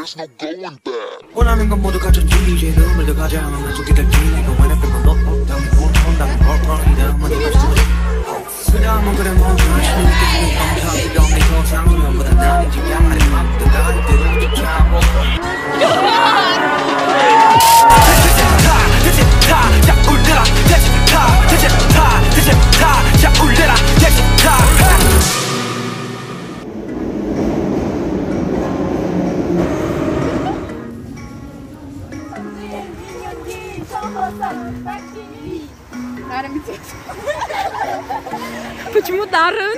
there's no going back. 원하는 건 모두 갖췄지 이제 눈물 더 가자 하면 속이다 기내가 원했던 건 너 다음에 본다면 벌벌이다 먼저 갑시다 그다음은 그래 멈춰 신이 느껴지는 감사 이런 내거 상수면보다 나는 지금 말이 막보다 나을 때로 좀 참고 자 울려라 자 울려라 Почему Даррен?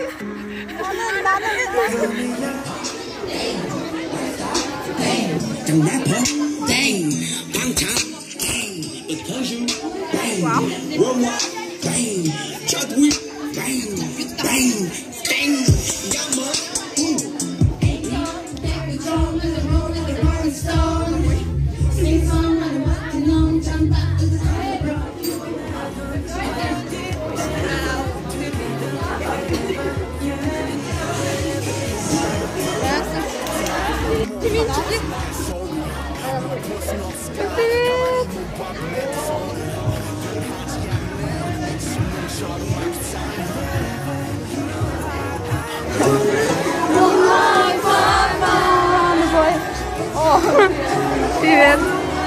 Привет.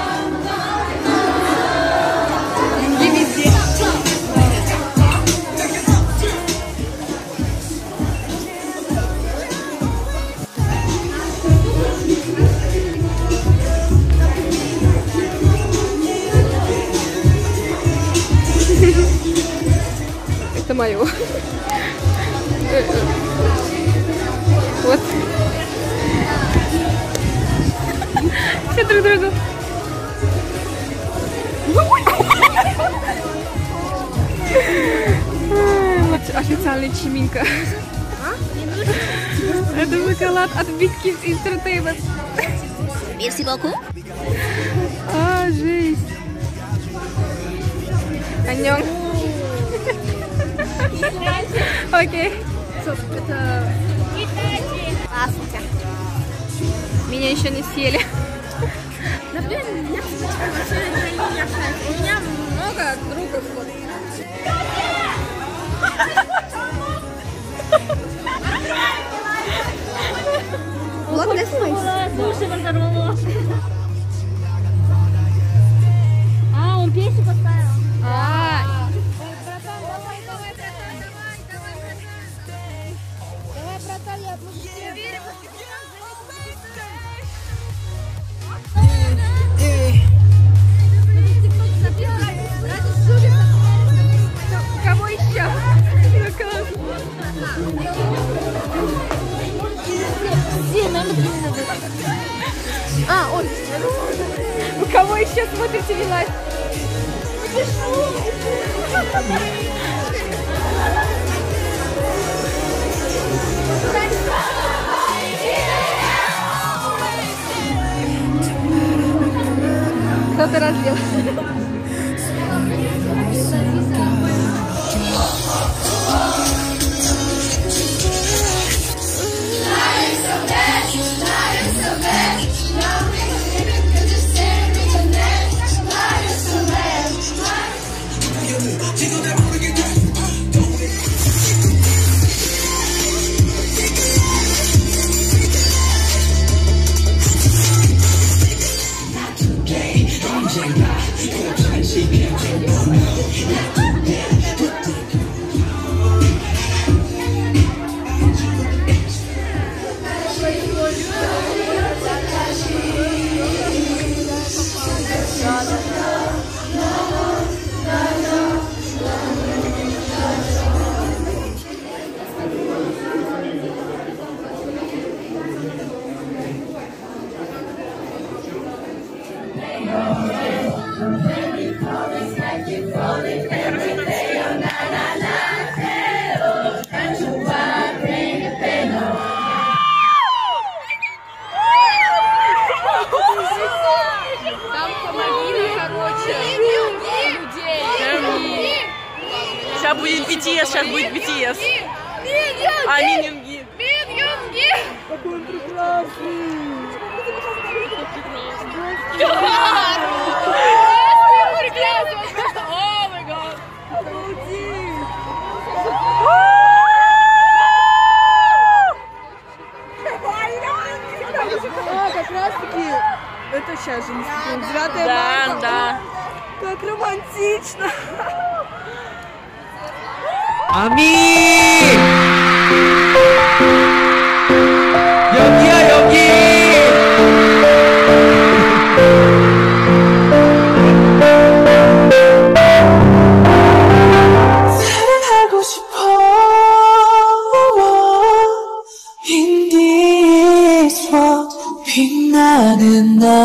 Юнги везде. Это мое. Вот. Все друг другу. Вот официальный чиминка. Это шоколад от Big Kids Entertainment. Merci beaucoup. А, жесть. Анём. Окей. Это... Здравствуйте. Меня еще не съели. Да блин, меня у меня много другов. Вот this place. Слушай, разорвало. А, он песню поставил. Давай, братан, я отпущу тебя. Кого еще? А, он. Вы кого еще смотрите вилайф? Кто-то разбил. Сейчас будет BTS, сейчас будет BTS. А, Yoongi. Yoongi. Какой он прекрасный. Как раз таки это сейчас же 9 Да, марта. да. Как романтично. 아미! 여기야, 여기! 사랑하고 싶어. In this world, 빛나는 나.